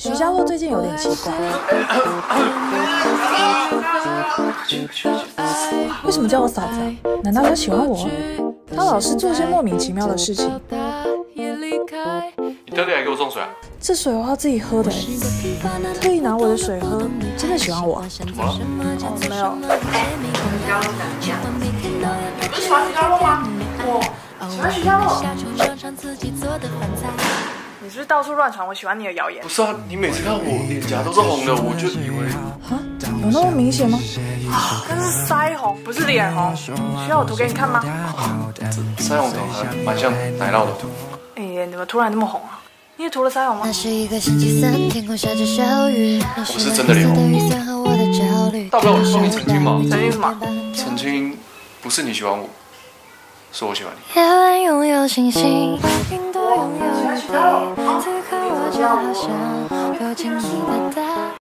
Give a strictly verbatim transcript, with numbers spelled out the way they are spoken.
徐佳洛最近有点奇怪，为什么叫我嫂子啊？难道他喜欢我？他老是做些莫名其妙的事情。 你特地来给我送水啊？ 这水我要自己喝的欸，特意拿我的水喝，真的喜欢我？ 怎么了？ 哦，没有。 你不是喜欢徐佳洛吗？我喜欢徐佳洛。你是不是到处乱传我喜欢你的谣言？ 不是啊，你每次看我脸颊都是红的，我就以为啊，有那么明显吗？ 啊，那是腮红，不是脸红。需要我涂给你看吗？ 这腮红头还蛮像奶酪的涂。 哎、欸，怎么突然那么红啊？你也涂了腮红吗？ 那是一个星期三，天空下着小雨。 我是真的脸红。大不了我帮你澄清嘛。 澄清什么？ 澄清不是你喜欢我，是我喜欢你。 夜晚拥有星星，云朵拥有雨滴，此刻我就好想靠近你的大